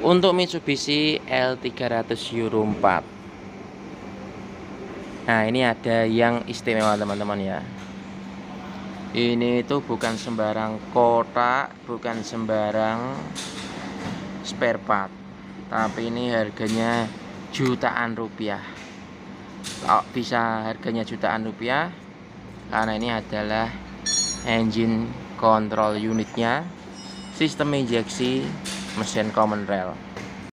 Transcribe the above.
Untuk Mitsubishi L300 Euro 4. Nah, ini ada yang istimewa teman-teman ya. Ini itu bukan sembarang kotak, bukan sembarang spare part, tapi ini harganya jutaan rupiah. Kok bisa harganya jutaan rupiah? Karena ini adalah engine control unitnya, sistem injeksi, mesin common rail.